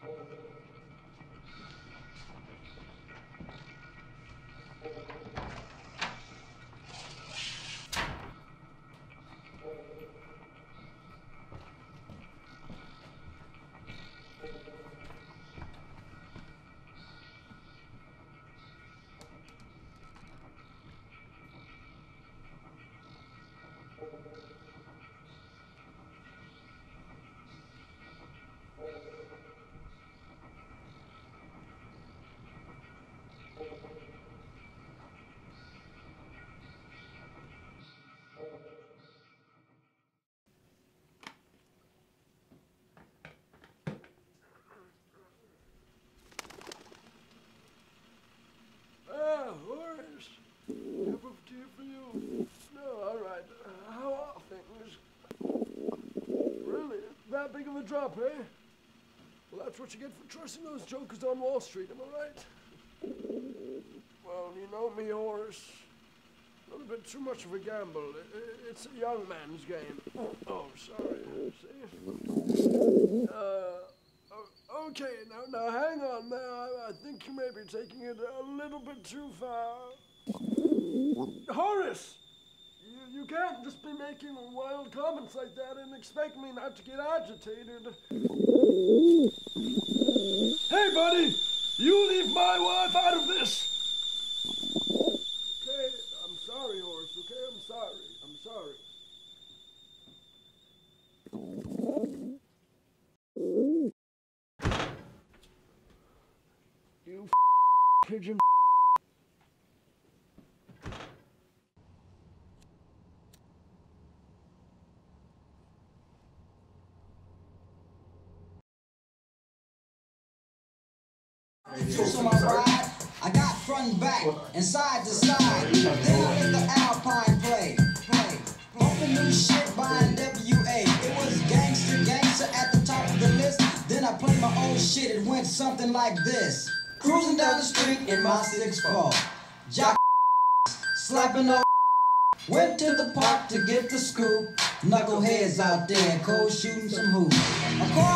Horace. Cup of tea for you. No, all right. How are things? Really? That big of a drop, eh? Well, that's what you get for trusting those jokers on Wall Street, am I right? Well, you know me, Horace. A little bit too much of a gamble. It's a young man's game. Oh, sorry. See? Okay, now hang on there. I think you may be taking it a little bit too far. Horace! You can't just be making wild comments like that and expect me not to get agitated. Hey, buddy! You leave my wife out of this! Okay, I'm sorry, Horace, okay? I'm sorry. You pigeon. So my ride, I got front and back and side to side. Then I hit the Alpine play. Bumping new shit by NWA. It was gangster at the top of the list. Then I played my old shit. It went something like this. Cruising down the street in my 6'4". Jock slapping on. Went to the park to get the scoop. Knuckleheads out there, cold shooting some hoops.